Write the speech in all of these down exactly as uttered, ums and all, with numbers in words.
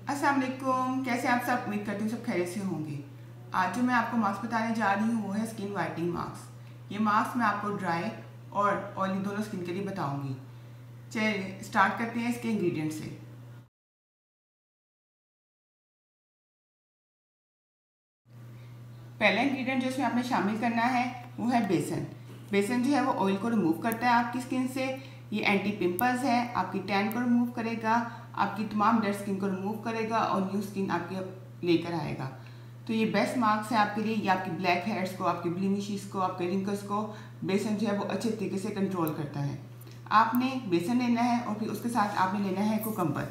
अस्सलाम वालेकुम, कैसे आप सब? उम्मीद करती हूँ सब खैरियत से होंगे। आज जो मैं आपको मास्क बताने जा रही हूँ वो है स्किन वाइटनिंग मास्क। ये मास्क मैं आपको ड्राई और ऑयली दोनों स्किन के लिए बताऊंगी। चलिए स्टार्ट करते हैं इसके इंग्रेडिएंट से। पहला इंग्रेडिएंट जो इसमें आपने शामिल करना है वो है बेसन। बेसन जो है वो ऑयल को रिमूव करता है आपकी स्किन से। ये एंटी पिंपल्स है, आपकी टैन को रिमूव करेगा, आपकी तमाम डेड स्किन को रिमूव करेगा और न्यू स्किन आपके लेकर आएगा। तो ये बेस्ट मार्क्स है आपके लिए। ये आपकी ब्लैक हेड्स को, आपके ब्लीमिशेस को, आपके रिंकल्स को बेसन जो है वो अच्छे तरीके से कंट्रोल करता है। आपने बेसन लेना है और फिर उसके साथ आपने लेना है कुकम्बर।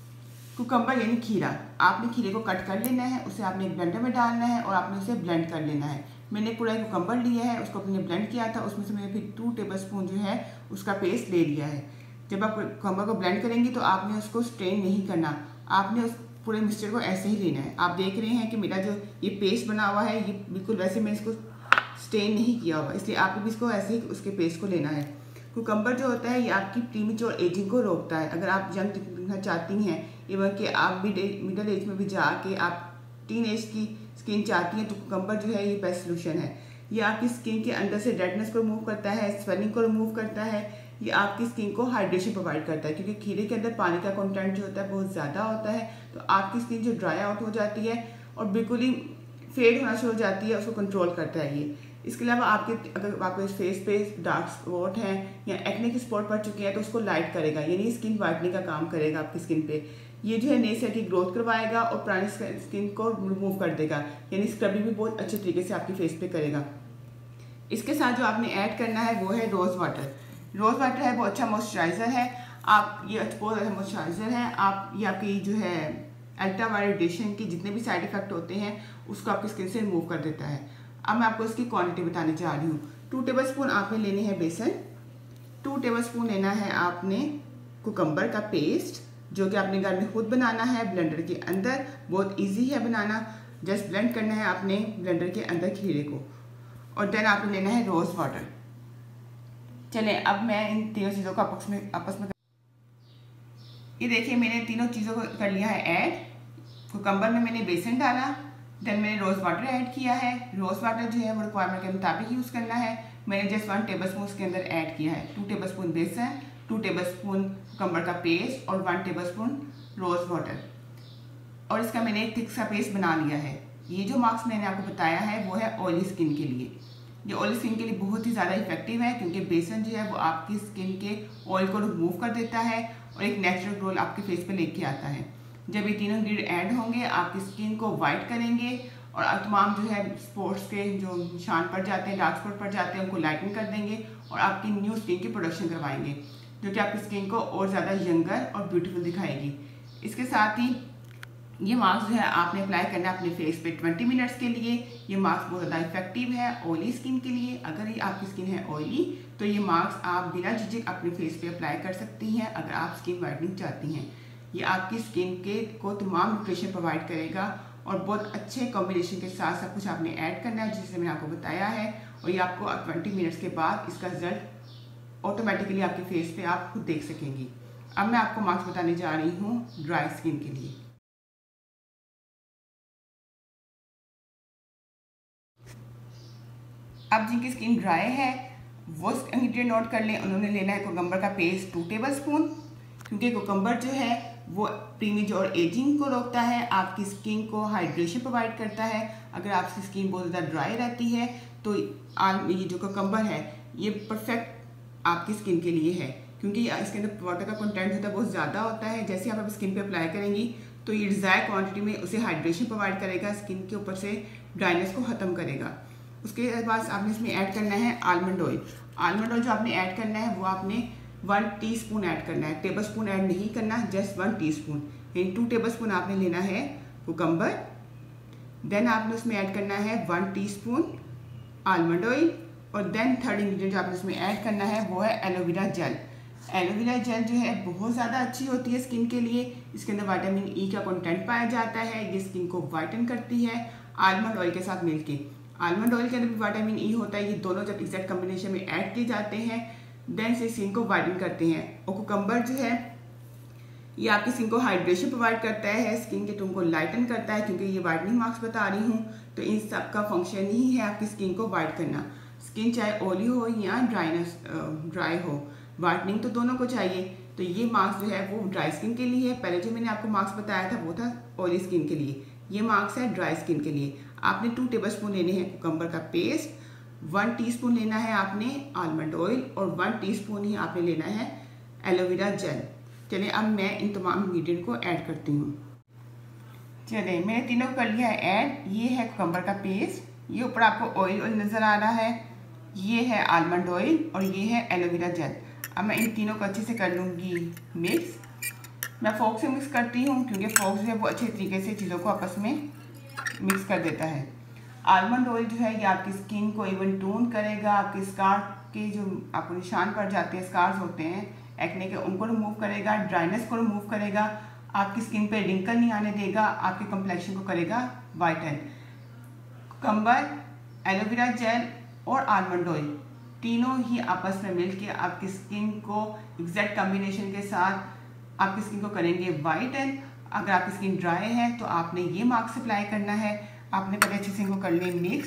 कुकम्बर यानी खीरा। आपने खीरे को कट कर लेना है, उसे आपने एक ब्लेंडर में डालना है और आपने उसे ब्लेंड कर लेना है। मैंने पूरा एक कुकम्बर लिया है, उसको अपने ब्लेंड किया था, उसमें से मैंने फिर टू टेबल स्पून जो है उसका पेस्ट ले लिया है। जब आप कुकम्बर को ब्लेंड करेंगे तो आपने उसको स्ट्रेन नहीं करना, आपने उस पूरे मिक्सचर को ऐसे ही लेना है। आप देख रहे हैं कि मेरा जो ये पेस्ट बना हुआ है ये बिल्कुल वैसे मैंने इसको स्ट्रेन नहीं किया हुआ, इसलिए आपको भी इसको ऐसे ही उसके पेस्ट को लेना है। कुकम्बर जो होता है ये आपकी प्रीमेच्योर एजिंग को रोकता है। अगर आप यंग दिखना चाहती हैं, इवन कि आप भी मिडिल एज में भी जाके आप टीन एज की स्किन चाहती हैं, तो कुकम्बर जो है ये बेस्ट सोल्यूशन है। ये आपकी स्किन के अंदर से रेडनेस को रिमूव करता है, स्वेलिंग को रिमूव करता है। ये आपकी स्किन को हाइड्रेशन प्रोवाइड करता है, क्योंकि खीरे के अंदर पानी का कंटेंट जो होता है बहुत ज़्यादा होता है। तो आपकी स्किन जो ड्राई आउट हो जाती है और बिल्कुल ही फेड होना शुरू हो जाती है, उसको कंट्रोल करता है ये। इसके अलावा आपके अगर आपके फेस पे डार्क स्पॉट हैं या एक्ने के स्पॉट पड़ चुके हैं तो उसको लाइट करेगा, यानी स्किन वाइटनिंग का काम करेगा आपकी स्किन पे। ये जो है नई सेल की ग्रोथ करवाएगा और पुरानी स्किन को रिमूव कर देगा, यानी स्क्रबिंग भी बहुत अच्छे तरीके से आपकी फेस पे करेगा। इसके साथ जो आपने ऐड करना है वो है रोज़ वाटर। रोज़ वाटर है वो अच्छा मॉइस्चराइज़र है। आप ये बहुत अच्छा मॉइस्चराइज़र है। आप ये आपकी जो है अल्ट्रा वायलेट रेडिएशन के जितने भी साइड इफेक्ट होते हैं उसको आपकी स्किन से रिमूव कर देता है। अब मैं आपको इसकी क्वांटिटी बताने जा रही हूँ। टू टेबल स्पून आपने लेने हैं बेसन, टू टेबल स्पून लेना है आपने कुकम्बर का पेस्ट, जो कि आपने घर में खुद बनाना है ब्लेंडर के अंदर। बहुत इजी है बनाना, जस्ट ब्लेंड करना है आपने ब्लेंडर के अंदर खीरे को। और देन आपने लेना है रोज़ वाटर। चलें अब मैं इन तीनों चीज़ों को आपस में आपस में ये देखिए मैंने तीनों चीज़ों को कर लिया है ऐड। कुकम्बर में मैंने बेसन डाला, देन मैंने रोज़ वाटर ऐड किया है। रोज़ वाटर जो है वो रिक्वायरमेंट के मुताबिक यूज़ करना है। मैंने जस्ट वन टेबल स्पून उसके अंदर ऐड किया है। टू टेबल स्पून बेसन, टू टेबल स्पून कुकम्बर का पेस्ट और one tablespoon rose water. और इसका मैंने एक थिक सा पेस्ट बना लिया है। ये जो मास्क मैंने आपको बताया है वो है ऑयली स्किन के लिए। ये ऑयली स्किन के लिए बहुत ही ज़्यादा इफेक्टिव है, क्योंकि बेसन जो है वो आपकी स्किन के ऑयल को रिमूव कर देता है और एक नेचुरल ग्लो आपके फेस पे लेके आता है। जब ये तीनों इंग्रेडिएंट ऐड होंगे आपकी स्किन को वाइट करेंगे और तमाम जो है स्पॉट्स के जो निशान पड़ जाते हैं, डार्क स्पॉट पड़ जाते हैं, उनको लाइटन कर देंगे और आपकी न्यू स्किन की प्रोडक्शन करवाएंगे, जो कि आपकी स्किन को और ज़्यादा यंगर और ब्यूटीफुल दिखाएगी। इसके साथ ही ये मास्क जो है आपने अप्लाई करना है अपने फेस पे ट्वेंटी मिनट्स के लिए। ये मास्क बहुत ज़्यादा इफेक्टिव है ऑयली स्किन के लिए। अगर ये आपकी स्किन है ऑयली तो ये मास्क आप बिना झिझक अपने फेस पे अप्लाई कर सकती हैं अगर आप स्किन वाइटनिंग चाहती हैं। ये आपकी स्किन के को तमाम न्यूट्रिशन प्रोवाइड करेगा और बहुत अच्छे कॉम्बिनेशन के साथ सब कुछ आपने ऐड करना है, जिससे मैंने आपको बताया है। और ये आपको ट्वेंटी मिनट्स के बाद इसका रिजल्ट ऑटोमेटिकली आपके फेस पे आप खुद देख सकेंगी। अब मैं आपको मास्क बताने जा रही हूँ ड्राई स्किन के लिए। अब जिनकी स्किन ड्राई है वो इंग्रेडिएंट नोट कर लें। उन्होंने लेना है कुकम्बर का पेस्ट टू टेबल स्पून, क्योंकि कुकम्बर जो है वो प्रीमेच्योर एजिंग को रोकता है, आपकी स्किन को हाइड्रेशन प्रोवाइड करता है। अगर आपकी स्किन बहुत ज़्यादा ड्राई रहती है तो ये जो कुकम्बर है ये परफेक्ट आपकी स्किन के लिए है, क्योंकि इसके अंदर वाटर का कंटेंट होता है बहुत ज़्यादा होता है। जैसे आप स्किन पे अप्लाई करेंगी तो ये डिज़ायर क्वांटिटी में उसे हाइड्रेशन प्रोवाइड करेगा, स्किन के ऊपर से ड्राइनेस को ख़त्म करेगा। उसके बाद आपने इसमें ऐड करना है आलमंड ऑयल। आलमंड ऑयल जो आपने ऐड करना है वो आपने वन टीस्पून ऐड करना है, टेबल स्पून ऐड नहीं करना, जस्ट वन टीस्पून। यानी टू टेबल स्पून आपने लेना है कुकम्बर, देन आपने उसमें ऐड करना है वन टीस्पून आलमंड ऑयल और देन थर्ड इंग्रेडिएंट जो आपने इसमें ऐड करना है वो है एलोवेरा जेल। एलोवेरा जेल जो है बहुत ज़्यादा अच्छी होती है स्किन के लिए। इसके अंदर विटामिन ई का कंटेंट पाया जाता है, ये स्किन को वाइटन करती है आलमंड ऑयल के साथ मिलके। आलमंड ऑयल के अंदर भी विटामिन ई होता है। ये दोनों जब एग्जैक्ट कम्बिनेशन में ऐड किए जाते हैं देन से स्किन को वाइटन करते हैं। और कुकम्बर जो है ये आपकी स्किन को हाइड्रेशन प्रोवाइड करता है, स्किन के टोन को लाइटन करता है, क्योंकि ये वाइटनिंग मास्क बता रही हूँ तो इन सब का फंक्शन ही है आपकी स्किन को वाइट करना। स्किन चाहे ऑयली हो या ड्राइनेस ड्राई हो, वाइटनिंग तो दोनों को चाहिए। तो ये मास्क जो है वो ड्राई स्किन के लिए है। पहले जो मैंने आपको मास्क बताया था वो था ऑयली स्किन के लिए, ये मास्क है ड्राई स्किन के लिए। आपने टू टेबल स्पून लेने हैं कुकम्बर का पेस्ट, वन टीस्पून लेना है आपने आलमंड ऑयल और वन टीस्पून ही आपने लेना है एलोवेरा जेल। चलिए अब मैं इन तमाम इंग्रेडिएंट को ऐड करती हूँ। चलिए मैंने तीनों को कर लिया है ऐड। ये है कुकम्बर का पेस्ट, ये ऊपर आपको ऑयल ऑयल नज़र आ रहा है, ये है आलमंड ऑयल और ये है एलोवेरा जेल। अब मैं इन तीनों को अच्छे से कर लूँगी मिक्स। मैं फोक से मिक्स करती हूँ क्योंकि फोक जो है वो अच्छे तरीके से चीज़ों को आपस में मिक्स कर देता है। आलमंड ऑयल जो है ये आपकी स्किन को इवन टोन करेगा, आपके स्कार के जो आपको निशान पड़ जाते हैं, स्कार्स होते हैं एक्ने के, उनको रिमूव करेगा, ड्राइनेस को रिमूव करेगा, आपकी स्किन पे रिंकल नहीं आने देगा, आपके कम्प्लेक्शन को करेगा वाइटन। कुकम्बर, एलोवेरा जेल और आलमंड ऑयल तीनों ही आपस में मिलके आपकी स्किन को एग्जैक्ट कॉम्बिनेशन के साथ आपकी स्किन को करेंगे वाइटन। अगर आपकी स्किन ड्राई है तो आपने ये मास्क अप्लाई करना है। आपने पहले अच्छे से इनको कर ले मिक्स।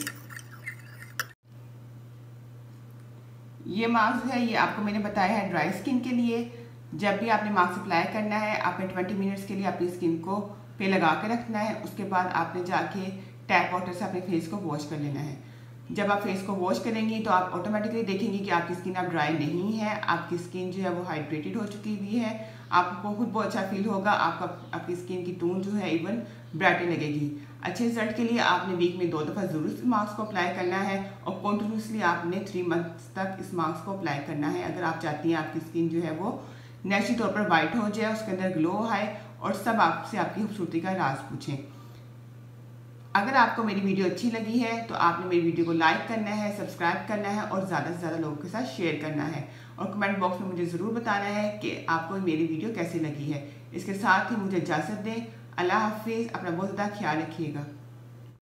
ये मास्क जो है ये आपको मैंने बताया है ड्राई स्किन के लिए। जब भी आपने मास्क अप्लाई करना है आपने ट्वेंटी मिनट्स के लिए अपनी स्किन को पे लगा के रखना है। उसके बाद आपने जाके टैप वाटर से अपने फेस को वॉश कर लेना है। जब आप फेस को वॉश करेंगी तो आप ऑटोमेटिकली देखेंगी कि आपकी स्किन अब ड्राई नहीं है, आपकी स्किन जो है वो हाइड्रेटेड हो चुकी हुई है। आपको खुद बहुत अच्छा फील होगा, आपका आपकी स्किन की टोन जो है इवन ब्राइटन लगेगी। अच्छे रिजल्ट के लिए आपने वीक में दो दफ़ा ज़रूर इस मास्क को अप्लाई करना है और कॉन्टिन्यूसली आपने थ्री मंथ्स तक इस मास्क को अप्लाई करना है अगर आप चाहती हैं आपकी स्किन जो है वो नेचुरल तौर पर वाइट हो जाए, उसके अंदर ग्लो आए और सब आपसे आपकी खूबसूरती का राज पूछें। अगर आपको मेरी वीडियो अच्छी लगी है तो आपने मेरी वीडियो को लाइक करना है, सब्सक्राइब करना है और ज़्यादा से ज़्यादा लोगों के साथ शेयर करना है और कमेंट बॉक्स में मुझे ज़रूर बताना है कि आपको मेरी वीडियो कैसी लगी है। इसके साथ ही मुझे इजाज़त दें। अल्लाह हाफिज़। अपना बहुत ज़्यादा ख्याल रखिएगा।